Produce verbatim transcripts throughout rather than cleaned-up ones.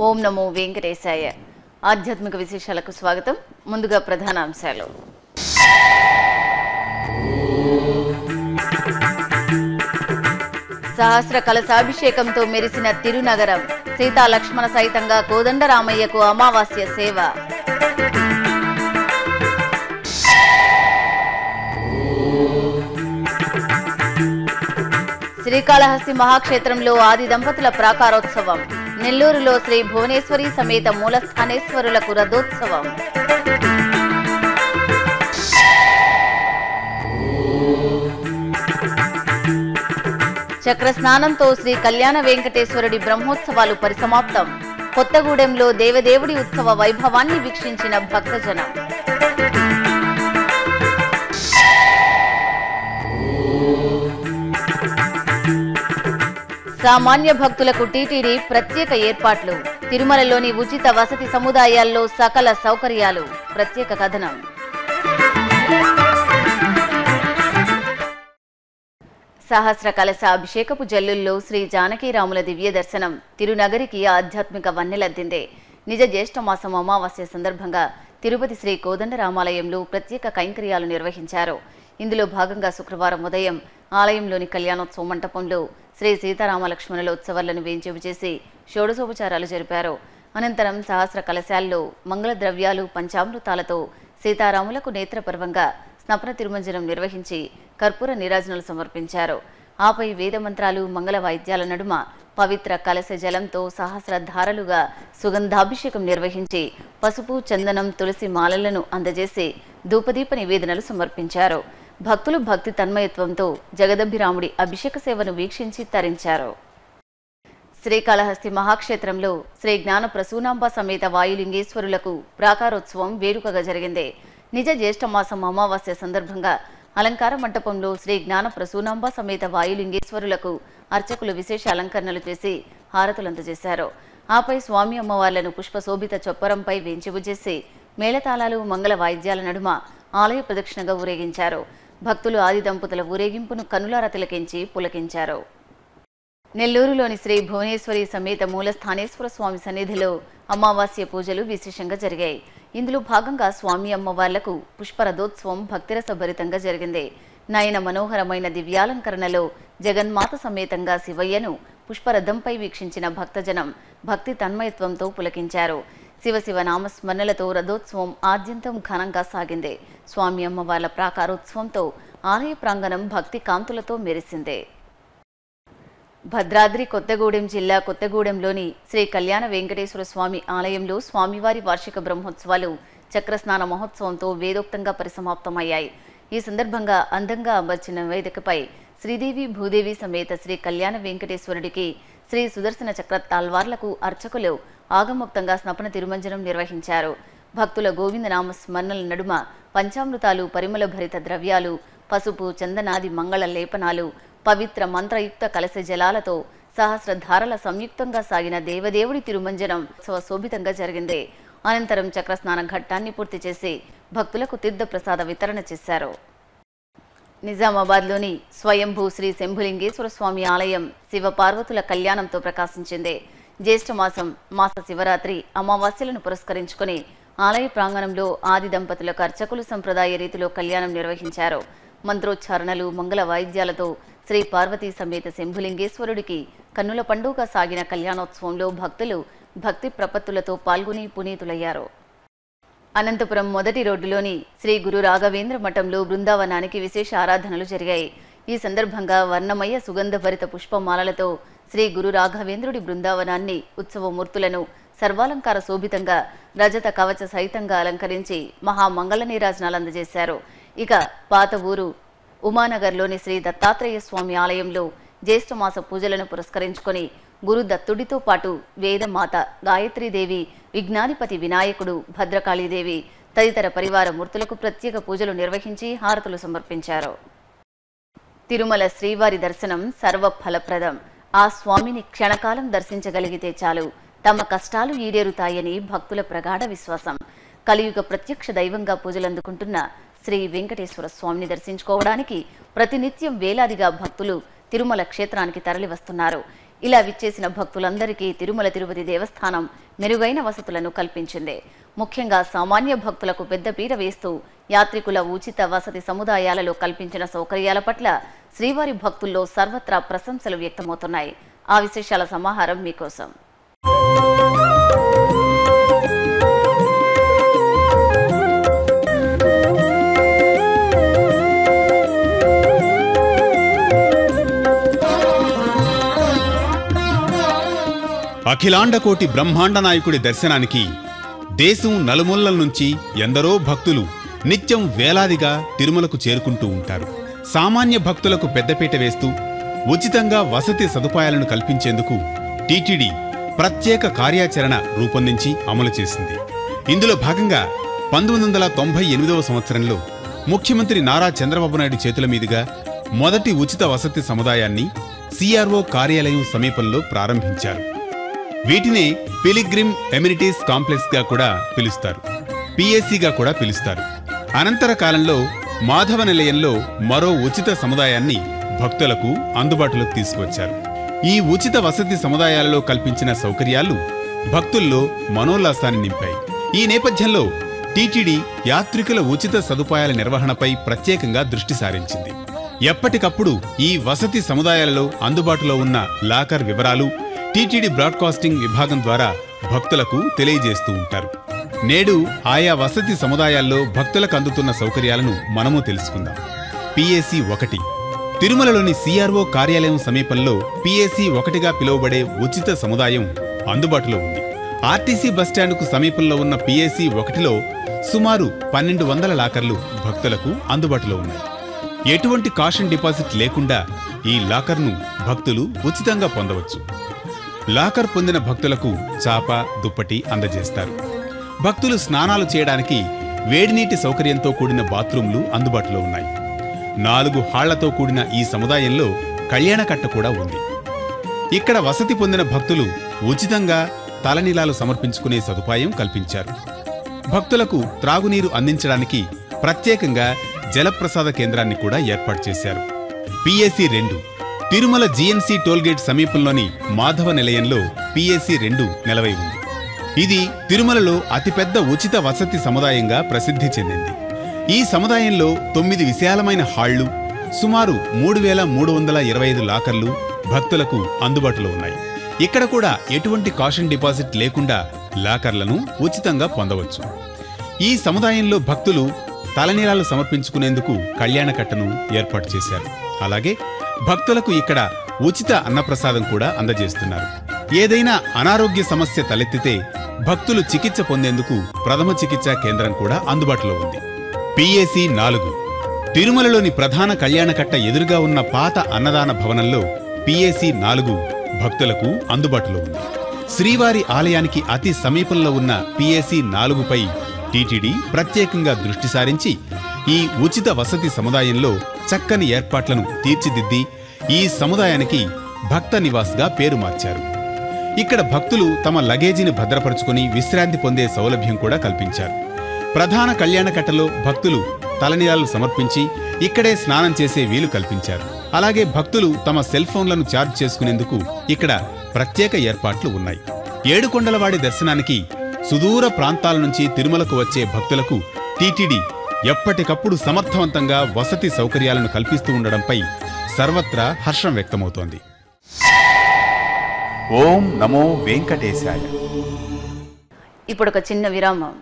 ఓం నమో వెంకటేశాయ. ఆధ్యాత్మిక విశేషాలకు స్వాగతం. ముందుగా ప్రధాన అంశాలు. సహస్ర కలశాభిషేకంతో మెరిసిన తిరునగరం. సీతా లక్ష్మణ సైతంగా కోదండరామయ్యకు అమావాస్య సేవ. శ్రీకాళహస్తి మహాక్షేత్రంలో ఆది దంపతుల ప్రాకారోత్సవం. నెల్లూరులో శ్రీ భువనేశ్వరి సమేత మూలస్థానేశ్వరులకు రథోత్సవం. చక్ర స్నానంతో శ్రీ కళ్యాణ వెంకటేశ్వరుడి బ్రహ్మోత్సవాలు పరిసమాప్తం. కొత్తగూడెంలో దేవదేవుడి ఉత్సవ వైభవాన్ని వీక్షించిన భక్తజనం. సామాన్య భక్తులకు టీటీడీ ప్రత్యేక ఏర్పాట్లు. తిరుమలలోని ఉచిత వసతి సముదాయాల్లో సకల సౌకర్యాలు. ప్రత్యేక కథనం. సహస్ర కలశ అభిషేకపు జల్లుల్లో శ్రీ జానకీరాముల దివ్య దర్శనం తిరునగరికి ఆధ్యాత్మిక వన్నెలద్దిందే. నిజ జ్యేష్ఠమాసం అమావాస్య సందర్భంగా తిరుపతి శ్రీ కోదండరామాలయంలో ప్రత్యేక కైంకర్యాలు నిర్వహించారు. ఇందులో భాగంగా శుక్రవారం ఉదయం ఆలయంలోని కళ్యాణోత్సవ మంటపంలో శ్రీ సీతారామలక్ష్మణుల ఉత్సవాలను వేంచేపు చేసి షోడశోపచారాలు జరిపారు. అనంతరం సహస్ర కలశాల్లో మంగళ ద్రవ్యాలు పంచామృతాలతో సీతారాములకు నేత్రపర్వంగా స్నపన తిరుమంజనం నిర్వహించి కర్పూర నీరాజనాలు సమర్పించారు. ఆపై వేదమంత్రాలు మంగళ వాయిద్యాల నడుమ పవిత్ర కలశ జలంతో సహస్ర ధారలుగా సుగంధాభిషేకం నిర్వహించి పసుపు, చందనం, తులసి మాలలను అందజేసి ధూపదీప నివేదనలు సమర్పించారు. భక్తులు భక్తి తన్మయత్వంతో జగదంభిరాముడి అభిషేక సేవను వీక్షించి తరించారు. శ్రీకాళహస్తి మహాక్షేత్రంలో శ్రీ జ్ఞాన ప్రసూనాంబ సమేత వాయులింగేశ్వరులకు ప్రాకారోత్సవం వేడుకగా జరిగింది. నిజ జ్యేష్ఠమాసం అమావాస్య సందర్భంగా అలంకార మంటపంలో శ్రీ జ్ఞాన ప్రసూనాంబ సమేత వాయులింగేశ్వరులకు అర్చకులు విశేష అలంకరణలు చేసి హారతులు అందజేశారు. ఆపై స్వామి అమ్మవార్లను పుష్పశోభిత చొప్పరంపై వేంచెపు చేసి మేళతాళాలు మంగళ వాయిద్యాల నడుమ ఆలయ ప్రదక్షిణగా ఊరేగించారు. భక్తులు ఆది దంపతుల ఊరేగింపును కనులారా తిలకించి పులకించారు. నెల్లూరులోని శ్రీ భువనేశ్వరి సమేత మూలస్థానేశ్వర స్వామి సన్నిధిలో అమావాస్య పూజలు విశేషంగా జరిగాయి. ఇందులో భాగంగా స్వామి అమ్మవార్లకు పుష్పరథోత్సవం భక్తిరసభరితంగా జరిగింది. నయన మనోహరమైన దివ్యాలంకరణలో జగన్మాత సమేతంగా శివయ్యను పుష్పరథంపై వీక్షించిన భక్తజనం భక్తి తన్మయత్వంతో పులకించారు. శివశివ నామస్మరణలతో రథోత్సవం ఆద్యంతం ఘనంగా సాగింది. స్వామి అమ్మవార్ల ప్రాకారోత్సవంతో ఆలయ ప్రాంగణం భక్తి కాంతులతో మెరిసిందే. భద్రాద్రి కొత్తగూడెం జిల్లా కొత్తగూడెంలోని శ్రీ కళ్యాణ వెంకటేశ్వర స్వామి ఆలయంలో స్వామివారి వార్షిక బ్రహ్మోత్సవాలు చక్రస్నాన మహోత్సవంతో వేదోక్తంగా పరిసమాప్తమయ్యాయి. ఈ సందర్భంగా అందంగా అమర్చిన వేదికపై శ్రీదేవి భూదేవి సమేత శ్రీ కళ్యాణ వెంకటేశ్వరుడికి శ్రీ సుదర్శన చక్ర తాల్వార్లకు అర్చకులు ఆగమోక్తంగా స్నపన తిరుమంజనం నిర్వహించారు. భక్తుల గోవిందనామ స్మరణల నడుమ పంచామృతాలు, పరిమళ భరిత ద్రవ్యాలు, పసుపు, చందనాది మంగళ లేపనాలు, పవిత్ర మంత్రయుక్త కలశ జలాలతో సహస్రధారల సంయుక్తంగా సాగిన దేవదేవుడి తిరుమంజనం శోభితంగా జరిగింది. అనంతరం చక్రస్నాన ఘట్టాన్ని పూర్తి చేసి భక్తులకు తీర్థ ప్రసాద వితరణ చేశారు. నిజామాబాద్లోని స్వయంభూ శ్రీ శంభులింగేశ్వర స్వామి ఆలయం శివపార్వతుల కళ్యాణంతో ప్రకాశించింది. జ్యేష్ఠమాసం మాస శివరాత్రి అమావాస్యలను పురస్కరించుకుని ఆలయ ప్రాంగణంలో ఆది దంపతులకు అర్చకులు సంప్రదాయ రీతిలో కళ్యాణం నిర్వహించారు. మంత్రోచ్చారణలు, మంగళ వాయిద్యాలతో శ్రీ పార్వతీ సమేత శంభులింగేశ్వరుడికి కన్నుల పండుగ సాగిన కళ్యాణోత్సవంలో భక్తులు భక్తి ప్రపత్తులతో పాల్గొని పునీతులయ్యారు. అనంతపురం మొదటి రోడ్డులోని శ్రీ గురు రాఘవేంద్ర మఠంలో బృందావనానికి విశేష ఆరాధనలు జరిగాయి. ఈ సందర్భంగా వర్ణమయ సుగంధభరిత పుష్పమాలలతో శ్రీ గురు రాఘవేంద్రుడి బృందావనాన్ని, ఉత్సవమూర్తులను సర్వాలంకార శోభితంగా రజత కవచ సహితంగా అలంకరించి మహామంగళ నీరాజనాలు అందజేశారు. ఇక పాత ఊరు ఉమానగర్లోని శ్రీ దత్తాత్రేయ స్వామి ఆలయంలో జ్యేష్ఠమాస పూజలను పురస్కరించుకొని గురు దత్తుడితో పాటు వేదమాత గాయత్రీదేవి, విజ్ఞానిపతి వినాయకుడు, భద్రకాళీదేవి తదితర పరివార మూర్తులకు ప్రత్యేక పూజలు నిర్వహించి హారతులు సమర్పించారు. తిరుమల శ్రీవారి దర్శనం సర్వఫలప్రదం. ఆ స్వామిని క్షణకాలం దర్శించగలిగితే చాలు, తమ కష్టాలు ఈడేరుతాయని భక్తుల ప్రగాఢ విశ్వాసం. కలియుగ ప్రత్యక్ష దైవంగా పూజలందుకుంటున్న శ్రీ వెంకటేశ్వర స్వామిని దర్శించుకోవడానికి ప్రతినిత్యం వేలాదిగా భక్తులు తిరుమల క్షేత్రానికి తరలివస్తున్నారు. ఇలా విచ్చేసిన భక్తులందరికీ తిరుమల తిరుపతి దేవస్థానం మెరుగైన వసతులను కల్పించింది. ముఖ్యంగా సామాన్య భక్తులకు పెద్దపీట వేస్తూ యాత్రికుల ఉచిత వసతి సముదాయాలలో కల్పించిన సౌకర్యాల పట్ల శ్రీవారి భక్తుల్లో సర్వత్రా ప్రశంసలు వ్యక్తమవుతున్నాయి. ఆ విశేషాల సమాహారం మీకోసం. అఖిలాండకోటి బ్రహ్మాండ నాయకుడి దర్శనానికి దేశం నలుమూలల నుంచి ఎందరో భక్తులు నిత్యం వేలాదిగా తిరుమలకు చేరుకుంటూ ఉంటారు. సామాన్య భక్తులకు పెద్దపీట వేస్తూ ఉచితంగా వసతి సదుపాయాలను కల్పించేందుకు టీటీడీ ప్రత్యేక కార్యాచరణ రూపొందించి అమలు చేసింది. ఇందులో భాగంగా పంతొమ్మిది వందల తొంభై ఎనిమిదవ సంవత్సరంలో ముఖ్యమంత్రి నారా చంద్రబాబు నాయుడు చేతుల మీదుగా మొదటి ఉచిత వసతి సముదాయాన్ని సిఆర్ఓ కార్యాలయం సమీపంలో ప్రారంభించారు. వీటినే పిలిగ్రిమ్ ఎమ్యూనిటీస్ కాంప్లెక్స్ గా కూడా పిలుస్తారు, పిఎస్సిగా కూడా పిలుస్తారు. అనంతర కాలంలో మాధవ నిలయంలో మరో ఉచిత సముదాయాన్ని భక్తులకు అందుబాటులోకి తీసుకువచ్చారు. ఈ ఉచిత వసతి సముదాయాలలో కల్పించిన సౌకర్యాలు భక్తుల్లో మనోల్లాసాన్ని నింపాయి. ఈ నేపథ్యంలో టీటీడీ యాత్రికుల ఉచిత సదుపాయాల నిర్వహణపై ప్రత్యేకంగా దృష్టి సారించింది. ఎప్పటికప్పుడు ఈ వసతి సముదాయాలలో అందుబాటులో ఉన్న లాకర్ వివరాలు టీటీడీ బ్రాడ్కాస్టింగ్ విభాగం ద్వారా భక్తులకు తెలియజేస్తూ ఉంటారు. నేడు ఆయా వసతి సముదాయాల్లో భక్తులకు అందుతున్న సౌకర్యాలను మనము తెలుసుకుందాం. పిఎస్సి ఒకటి తిరుమలలోని సిఆర్ఓ కార్యాలయం సమీపంలో పిఎస్సి ఒకటిగా పిలువబడే ఉచిత సముదాయం అందుబాటులో ఉంది. ఆర్టీసీ బస్టాండుకు సమీపంలో ఉన్న పిఎస్సి ఒకటిలో సుమారు పన్నెండు వందల లాకర్లు భక్తులకు అందుబాటులో ఉన్నాయి. ఎటువంటి కాషన్ డిపాజిట్ లేకుండా ఈ లాకర్ను భక్తులు ఉచితంగా పొందవచ్చు. లాకర్ పొందిన భక్తులకు చాప, దుప్పటి అందజేస్తారు. భక్తులు స్నానాలు చేయడానికి వేడినీటి సౌకర్యంతో కూడిన బాత్రూంలు అందుబాటులో ఉన్నాయి. నాలుగు హాళ్లతో కూడిన ఈ సముదాయంలో కళ్యాణకట్ట కూడా ఉంది. ఇక్కడ వసతి పొందిన భక్తులు ఉచితంగా తలనీలాలు సమర్పించుకునే సదుపాయం కల్పించారు. భక్తులకు త్రాగునీరు అందించడానికి ప్రత్యేకంగా జలప్రసాద కేంద్రాన్ని కూడా ఏర్పాటు చేశారు. పిఎస్సి రెండు తిరుమల జీఎన్సీ టోల్గేట్ సమీపంలోని మాధవ నిలయంలో పిఎస్సి రెండు నెలవై ఉంది. ఇది తిరుమలలో అతిపెద్ద ఉచిత వసతి సముదాయంగా ప్రసిద్ధి చెందింది. ఈ సముదాయంలో తొమ్మిది విశాలమైన హాళ్లు, సుమారు మూడు వేల మూడు వందల ఇరవై ఐదు లాకర్లు భక్తులకు అందుబాటులో ఉన్నాయి. ఇక్కడ కూడా ఎటువంటి కాషన్ డిపాజిట్ లేకుండా లాకర్లను ఉచితంగా పొందవచ్చు. ఈ సముదాయంలో భక్తులు తలనీలాలు సమర్పించుకునేందుకు కళ్యాణకట్టను ఏర్పాటు చేశారు. అలాగే భక్తులకు ఇక్కడ ఉచిత అన్నప్రసాదం కూడా అందజేస్తున్నారు. ఏదైనా అనారోగ్య సమస్య తలెత్తితే భక్తులు చికిత్స పొందేందుకు ప్రథమ చికిత్సా కేంద్రం కూడా అందుబాటులో ఉంది. పిఎస్సి నాలుగు తిరుమలలోని ప్రధాన కళ్యాణకట్ట ఎదురుగా ఉన్న పాత అన్నదాన భవనంలో పిఎస్సి నాలుగు భక్తులకు అందుబాటులో ఉంది. శ్రీవారి ఆలయానికి అతి సమీపంలో ఉన్న పిఎస్సి నాలుగుపై టీటీడీ ప్రత్యేకంగా దృష్టి సారించి ఈ ఉచిత వసతి సముదాయంలో చక్కని ఏర్పాట్లను తీర్చిదిద్ది ఈ సముదాయానికి భక్త నివాస్గా పేరు మార్చారు. ఇక్కడ భక్తులు తమ లగేజీని భద్రపరుచుకుని విశ్రాంతి పొందే సౌలభ్యం కూడా కల్పించారు. ప్రధాన కళ్యాణకట్టలో భక్తులు తలనీలాలు సమర్పించి ఇక్కడే స్నానం చేసే వీలు కల్పించారు. అలాగే భక్తులు తమ సెల్ ఫోన్లను ఛార్జ్ చేసుకునేందుకు ఇక్కడ ప్రత్యేక ఏర్పాట్లు ఉన్నాయి. ఏడుకొండలవాడి దర్శనానికి సుదూర ప్రాంతాల నుంచి తిరుమలకు వచ్చే భక్తులకు టీటీడీ ఎప్పటికప్పుడు సమర్థవంతంగా వసతి సౌకర్యాలను కల్పిస్తూ ఉండడంపై సర్వత్రా హర్షం వ్యక్తమవుతోంది. ఓం నమో వెంకటేశాయ. ఇప్పుడు ఒక చిన్న విరామం.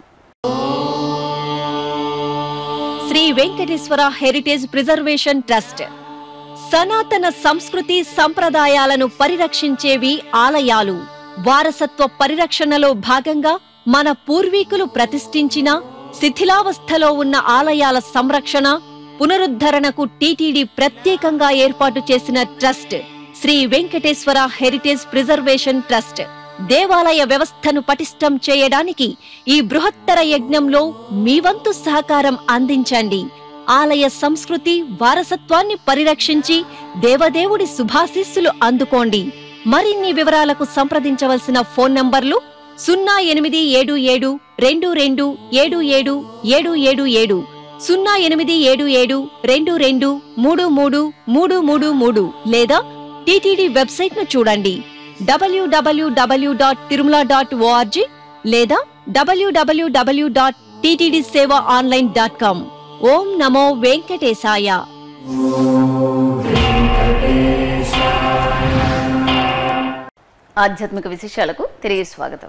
Sri Venkateswara heritage preservation trust సనాతన సంస్కృతి సంప్రదాయాలను పరిరక్షించేవి ఆలయాలు. వారసత్వ పరిరక్షణలో భాగంగా మన పూర్వీకులు ప్రతిష్ఠించిన శిథిలావస్థలో ఉన్న ఆలయాల సంరక్షణ, పునరుద్ధరణకు టీటీడీ ప్రత్యేకంగా ఏర్పాటు చేసిన trust Sri Venkateswara heritage preservation trust. దేవాలయ వ్యవస్థను పటిష్టం చేయడానికి ఈ బృహత్తర యజ్ఞంలో మీ వంతు సహకారం అందించండి. ఆలయ సంస్కృతి వారసత్వాన్ని పరిరక్షించి దేవదేవుడి శుభాశీస్సులు అందుకోండి. మరిన్ని వివరాలకు సంప్రదించవలసిన ఫోన్ నంబర్లు సున్నా ఎనిమిది ఏడు ఏడు రెండు రెండు ఏడు ఏడు ఏడు ఏడు ఏడు, సున్నా ఎనిమిది ఏడు ఏడు రెండు రెండు మూడు మూడు మూడు మూడు మూడు లేదా టీటీడీ వెబ్సైట్ ను చూడండి డబ్ల్యూడబ్ల్యూడబ్ల్యూ డాట్ తిరుమల డాట్ ఓఆర్జీ లేదా డబ్ల్యూడబ్ల్యూడబ్ల్యూ dot TTD seva online dot com. ఓం నమో వెంకటేశాయ. ఆధ్యాత్మిక విశేషాలకు తిరిగి స్వాగతం.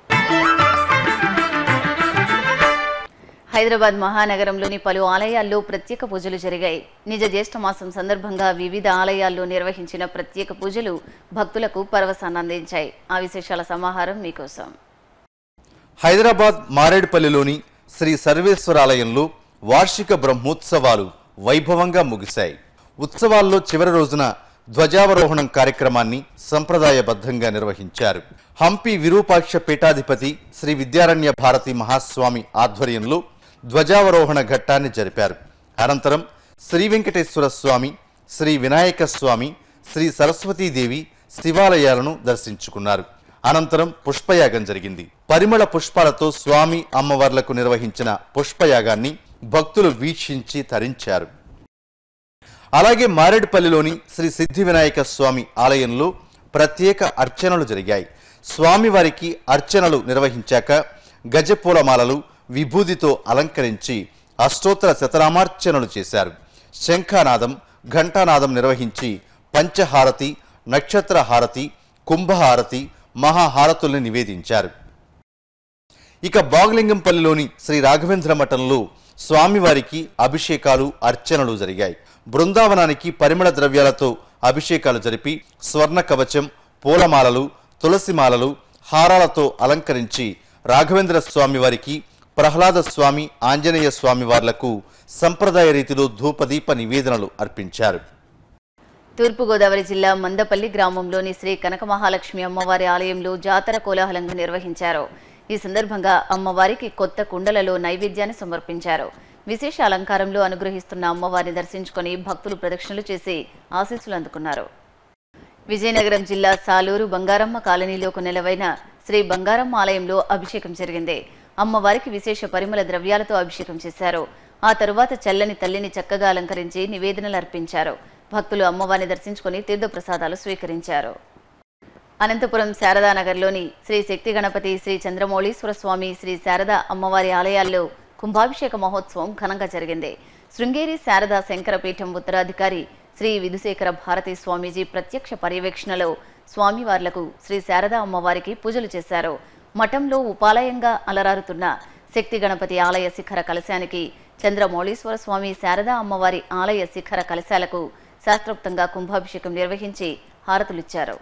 హైదరాబాద్ మహానగరంలోని పలు ఆలయాల్లో ప్రత్యేక పూజలు జరిగాయి. నిజ జ్యేష్ఠ మాసం సందర్భంగా వివిధ ఆలయాల్లో నిర్వహించిన ప్రత్యేక పూజలు భక్తులకు పరవశాన్ని అందించాయి. ఆ విశేషాల సమాహారం మీకోసం. హైదరాబాద్ మారేడుపల్లిలోని శ్రీ సర్వేశ్వరాలయంలో వార్షిక బ్రహ్మోత్సవాలు వైభవంగా ముగిశాయి. ఉత్సవాల్లో చివరి రోజున ధ్వజావరోహణం కార్యక్రమాన్ని సంప్రదాయబద్ధంగా నిర్వహించారు. హంపి విరూపాక్ష పీఠాధిపతి శ్రీ విద్యారణ్య భారతి మహాస్వామి ఆధ్వర్యంలో ధ్వజావరోహణ ఘట్టాన్ని జరిపారు. అనంతరం శ్రీ వెంకటేశ్వర స్వామి, శ్రీ వినాయక స్వామి, శ్రీ సరస్వతీదేవి శివాలయాలను దర్శించుకున్నారు. అనంతరం పుష్పయాగం జరిగింది. పరిమళ పుష్పాలతో స్వామి అమ్మవార్లకు నిర్వహించిన పుష్పయాగాన్ని భక్తులు వీక్షించి తరించారు. అలాగే మారేడుపల్లిలోని శ్రీ సిద్ధి వినాయక స్వామి ఆలయంలో ప్రత్యేక అర్చనలు జరిగాయి. స్వామివారికి అర్చనలు నిర్వహించాక గజపూలమాలలు, విభూదితో అలంకరించి అష్టోత్తర శతనామార్చనలు చేశారు. శంఖానాదం, ఘంటానాదం నిర్వహించి పంచహారతి, నక్షత్ర హారతి, కుంభహారతి, మహాహారతుల్ని నివేదించారు. ఇక బాగలింగంపల్లిలోని శ్రీ రాఘవేంద్ర మఠంలో స్వామివారికి అభిషేకాలు, అర్చనలు జరిగాయి. బృందావనానికి పరిమళ ద్రవ్యాలతో అభిషేకాలు జరిపి స్వర్ణ కవచం, పూలమాలలు, తులసిమాలలు, హారాలతో అలంకరించి రాఘవేంద్ర స్వామివారికి, ప్రహ్లాద స్వామి, ఆంజనేయ స్వామివార్లకు సంప్రదాయ రీతిలో ధూపదీప నివేదనలు అర్పించారు. తూర్పుగోదావరి జిల్లా మందపల్లి గ్రామంలోని శ్రీ కనక మహాలక్ష్మి అమ్మవారి ఆలయంలో జాతర కోలాహలంగా నిర్వహించారు. ఈ సందర్భంగా అమ్మవారికి కొత్త కుండలలో నైవేద్యాన్ని సమర్పించారు. విశేష అలంకారంలో అనుగ్రహిస్తున్న అమ్మవారిని దర్శించుకుని భక్తులు ప్రదక్షిణలు చేసి ఆశీస్సులు అందుకున్నారు. విజయనగరం జిల్లా సాలూరు బంగారమ్మ కాలనీలోకి నెలవైన శ్రీ బంగారమ్మ ఆలయంలో అభిషేకం జరిగింది. అమ్మవారికి విశేష పరిమళ ద్రవ్యాలతో అభిషేకం చేశారు. ఆ తరువాత చల్లని తల్లిని చక్కగా అలంకరించి నివేదనలు అర్పించారు. భక్తులు అమ్మవారిని దర్శించుకుని తీర్థప్రసాదాలు స్వీకరించారు. అనంతపురం శారదానగర్లోని శ్రీ శక్తి గణపతి, శ్రీ చంద్రమౌళీశ్వర స్వామి, శ్రీ శారదా అమ్మవారి ఆలయాల్లో కుంభాభిషేక మహోత్సవం ఘనంగా జరిగింది. శృంగేరి శారదా శంకరపీఠం ఉత్తరాధికారి శ్రీ విధుశేఖర భారతి స్వామీజీ ప్రత్యక్ష పర్యవేక్షణలో స్వామివార్లకు శ్రీ శారదా అమ్మవారికి పూజలు చేశారు. మఠంలో ఉపాలయంగా అలరారుతున్న శక్తి గణపతి ఆలయ శిఖర కలశానికి, చంద్రమౌళీశ్వర స్వామి, శారదా అమ్మవారి ఆలయ శిఖర కలశాలకు శాస్త్రోక్తంగా కుంభాభిషేకం నిర్వహించి హారతులిచ్చారు.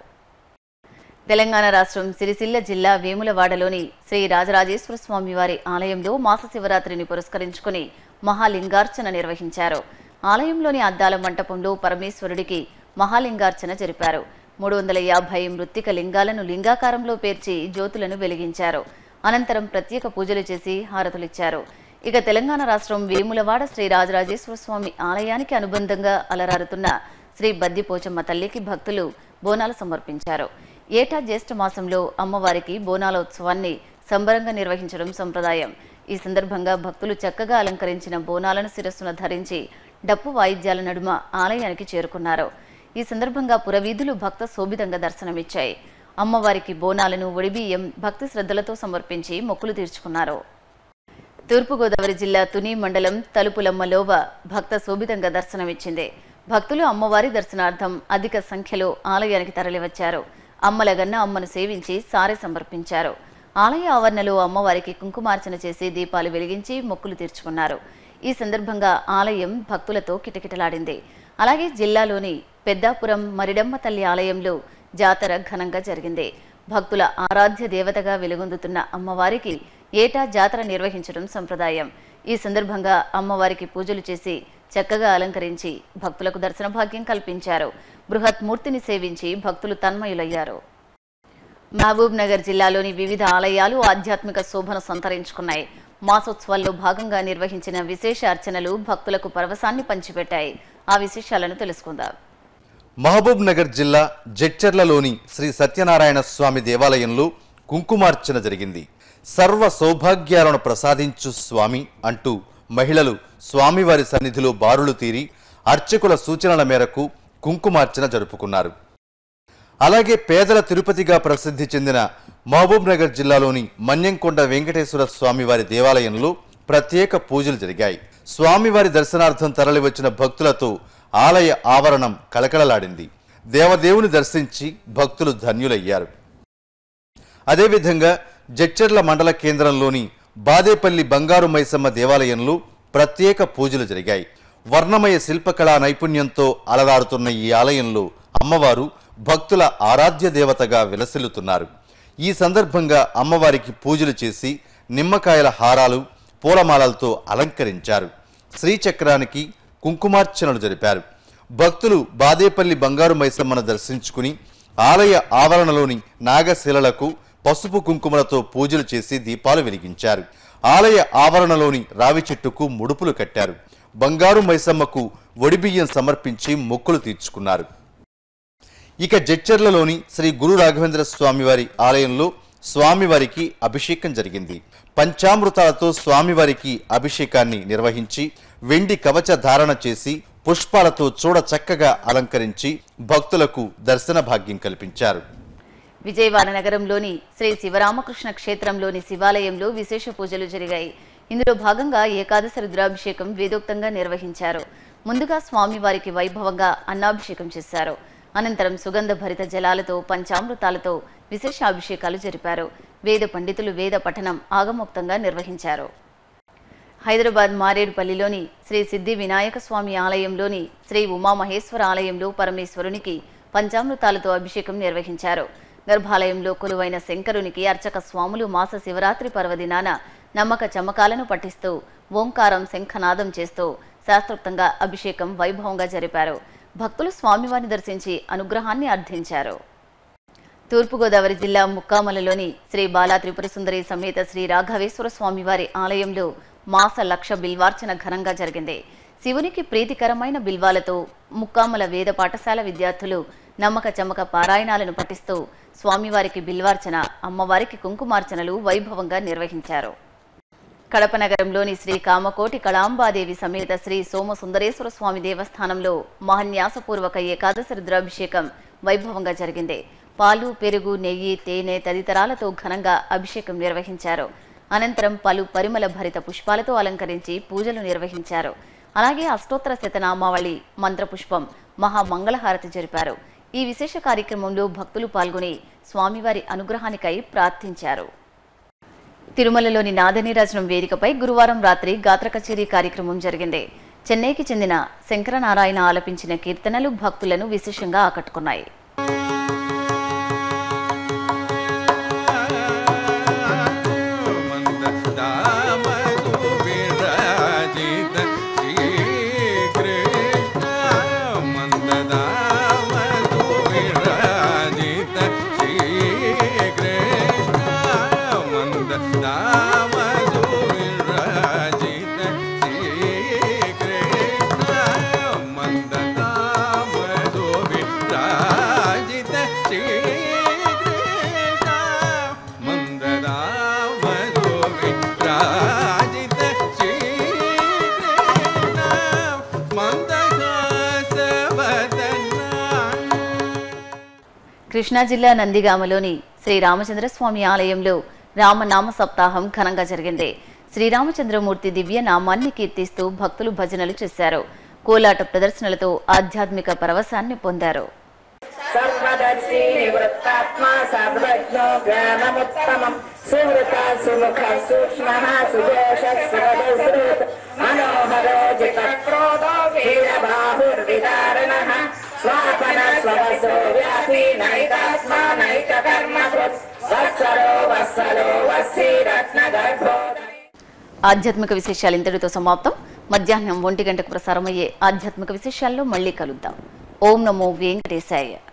తెలంగాణ రాష్ట్రం సిరిసిల్ల జిల్లా వేములవాడలోని శ్రీ రాజరాజేశ్వర స్వామివారి ఆలయంలో మాస శివరాత్రిని పురస్కరించుకుని మహాలింగార్చన నిర్వహించారు. ఆలయంలోని అద్దాల మంటపంలో పరమేశ్వరుడికి మహాలింగార్చన జరిపారు. మూడు వందల యాభై మృత్తిక లింగాలను లింగాకారంలో పేర్చి జ్యోతులను వెలిగించారు. అనంతరం ప్రత్యేక పూజలు చేసి హారతులిచ్చారు. ఇక తెలంగాణ రాష్ట్రం వేములవాడ శ్రీ రాజరాజేశ్వర స్వామి ఆలయానికి అనుబంధంగా అలరారుతున్న శ్రీ బద్దిపోచమ్మ తల్లికి భక్తులు బోనాలు సమర్పించారు. ఏటా జ్యేష్ఠ మాసంలో అమ్మవారికి బోనాల ఉత్సవాన్ని సంబరంగా నిర్వహించడం సంప్రదాయం. ఈ సందర్భంగా భక్తులు చక్కగా అలంకరించిన బోనాలను శిరస్సున ధరించి డప్పు వాయిద్యాల నడుమ ఆలయానికి చేరుకున్నారు. ఈ సందర్భంగా పురవీధులు భక్త శోభితంగా దర్శనమిచ్చాయి. అమ్మవారికి బోనాలను, ఒడిబియ్యం భక్తి శ్రద్ధలతో సమర్పించి మొక్కులు తీర్చుకున్నారు. తూర్పుగోదావరి జిల్లా తుని మండలం తలుపులమ్మలోవ భక్త శోభితంగా దర్శనమిచ్చింది. భక్తులు అమ్మవారి దర్శనార్థం అధిక సంఖ్యలో ఆలయానికి తరలివచ్చారు. అమ్మలగన్న అమ్మను సేవించి సారె సమర్పించారు. ఆలయ ఆవరణలో అమ్మవారికి కుంకుమార్చన చేసి దీపాలు వెలిగించి మొక్కులు తీర్చుకున్నారు. ఈ సందర్భంగా ఆలయం భక్తులతో కిటకిటలాడింది. అలాగే జిల్లాలోని పెద్దాపురం మరిడమ్మ తల్లి ఆలయంలో జాతర ఘనంగా జరిగింది. భక్తుల ఆరాధ్య దేవతగా వెలుగొందుతున్న అమ్మవారికి ఏటా జాతర నిర్వహించడం సంప్రదాయం. ఈ సందర్భంగా అమ్మవారికి పూజలు చేసి చక్కగా అలంకరించి భక్తులకు దర్శన భాగ్యం కల్పించారు. బృహత్ మూర్తిని సేవించి భక్తులు తన్మయులయ్యారు. మహబూబ్ నగర్ జిల్లాలోని వివిధ ఆలయాలు ఆధ్యాత్మిక శోభను సంతరించుకున్నాయి. మాసోత్సవాల్లో భాగంగా నిర్వహించిన విశేష అర్చనలు భక్తులకు పరవశాన్ని పంచిపెట్టాయి. ఆ విశేషాలను తెలుసుకుందాం. మహబూబ్ నగర్ జిల్లా జడ్చర్లలోని శ్రీ సత్యనారాయణ స్వామి దేవాలయంలో కుంకుమార్చన జరిగింది. సర్వ సౌభాగ్యాలను ప్రసాదించు స్వామి అంటూ మహిళలు స్వామివారి సన్నిధిలో బారులు తీరి అర్చకుల సూచనల మేరకు కుంకుమార్చన జరుపుకున్నారు. అలాగే పేదల తిరుపతిగా ప్రసిద్ధి చెందిన మహబూబ్ నగర్ జిల్లాలోని మన్యంకొండ వెంకటేశ్వర స్వామివారి దేవాలయంలో ప్రత్యేక పూజలు జరిగాయి. స్వామివారి దర్శనార్థం తరలివచ్చిన భక్తులతో ఆలయ ఆవరణం కలకలలాడింది. దేవదేవుని దర్శించి భక్తులు ధన్యులయ్యారు. అదేవిధంగా జడ్చర్ల మండల కేంద్రంలోని బాదేపల్లి బంగారు మైసమ్మ దేవాలయంలో ప్రత్యేక పూజలు జరిగాయి. వర్ణమయ శిల్పకళా నైపుణ్యంతో అలరారుతున్న ఈ ఆలయంలో అమ్మవారు భక్తుల ఆరాధ్య దేవతగా విలసిల్లుతున్నారు. ఈ సందర్భంగా అమ్మవారికి పూజలు చేసి నిమ్మకాయల హారాలు పూలమాలలతో అలంకరించారు. శ్రీచక్రానికి కుంకుమార్చనలు జరిపారు. భక్తులు బాదేపల్లి బంగారు మైసమ్మను దర్శించుకుని ఆలయ ఆవరణలోని నాగశిలలకు పసుపు కుంకుమలతో పూజలు చేసి దీపాలు వెలిగించారు. ఆలయ ఆవరణలోని రావి చెట్టుకు ముడుపులు కట్టారు. బంగారు మైసమ్మకు ఒడిబియ్యం సమర్పించి మొక్కులు తీర్చుకున్నారు. ఇక జడ్చర్లలోని శ్రీ గురు రాఘవేంద్ర స్వామివారి ఆలయంలో స్వామివారికి అభిషేకం జరిగింది. పంచామృతాలతో స్వామివారికి అభిషేకాన్ని నిర్వహించి వెండి కవచ ధారణ చేసి పుష్పాలతో చూడ చక్కగా అలంకరించి భక్తులకు దర్శన భాగ్యం కల్పించారు. విజయవాడ నగరంలోని శ్రీ శివరామకృష్ణ క్షేత్రంలోని శివాలయంలో విశేష పూజలు జరిగాయి. ఇందులో భాగంగా ఏకాదశి రుద్రాభిషేకం వేదోక్తంగా నిర్వహించారు. ముందుగా స్వామివారికి వైభవంగా అన్నాభిషేకం చేశారు. అనంతరం సుగంధ భరిత జలాలతో పంచామృతాలతో విశేష అభిషేకాలు జరిపారు. వేద పండితులు వేద పఠనం ఆగమోక్తంగా నిర్వహించారు. హైదరాబాద్ మారేడుపల్లిలోని శ్రీ సిద్ధి వినాయక స్వామి ఆలయంలోని శ్రీ ఉమామహేశ్వర ఆలయంలో పరమేశ్వరునికి పంచామృతాలతో అభిషేకం నిర్వహించారు. గర్భాలయంలో కొలువైన శంకరునికి అర్చక స్వాములు మాస శివరాత్రి పర్వదినాన నమ్మక చమకాలను పఠిస్తూ ఓంకారం శంఖనాదం చేస్తూ శాస్త్రోక్తంగా అభిషేకం వైభవంగా జరిపారు. భక్తులు స్వామివారిని దర్శించి అనుగ్రహాన్ని అర్థించారు. తూర్పుగోదావరి జిల్లా ముక్కామలలోని శ్రీ బాలా త్రిపుర సుందరి సమేత శ్రీ రాఘవేశ్వర స్వామివారి ఆలయంలో మాస లక్ష బిల్వార్చన ఘనంగా జరిగింది. శివునికి ప్రీతికరమైన బిల్వాలతో ముక్కామల వేద పాఠశాల విద్యార్థులు నమ్మక చమక పారాయణాలను పఠిస్తూ స్వామివారికి బిల్వార్చన, అమ్మవారికి కుంకుమార్చనలు వైభవంగా నిర్వహించారు. కడప నగరంలోని శ్రీ కామకోటి కళాంబాదేవి సమేత శ్రీ సోమసుందరేశ్వర స్వామి దేవస్థానంలో మహాన్యాసపూర్వక ఏకాదశి రుద్రాభిషేకం వైభవంగా జరిగింది. పాలు, పెరుగు, నెయ్యి, తేనె తదితరాలతో ఘనంగా అభిషేకం నిర్వహించారు. అనంతరం పలు పరిమళ భరిత పుష్పాలతో అలంకరించి పూజలు నిర్వహించారు. అలాగే అష్టోత్తర శతనామావళి, మంత్రపుష్పం, మహామంగళహారతి జరిపారు. ఈ విశేష కార్యక్రమంలో భక్తులు పాల్గొని స్వామివారి అనుగ్రహానికై ప్రార్థించారు. తిరుమలలోని నాదనీరాజనం వేదికపై గురువారం రాత్రి గాత్ర కచేరీ కార్యక్రమం జరిగింది. చెన్నైకి చెందిన శంకరనారాయణ ఆలపించిన కీర్తనలు భక్తులను విశేషంగా ఆకట్టుకున్నాయి. కృష్ణా జిల్లా నందిగామలోని శ్రీ రామచంద్రస్వామి ఆలయంలో రామనామ సప్తాహం ఘనంగా జరిగింది. శ్రీరామచంద్రమూర్తి దివ్య నామాన్ని కీర్తిస్తూ భక్తులు భజనలు చేశారు. కోలాట ప్రదర్శనలతో ఆధ్యాత్మిక పరవశాన్ని పొందారు. ఆధ్యాత్మిక విశేషాలు ఇంతటితో సమాప్తం. మధ్యాహ్నం ఒంటి గంటకు ప్రసారమయ్యే ఆధ్యాత్మిక విశేషాల్లో మళ్ళీ కలుద్దాం. ఓం నమో వెంకటేశాయ.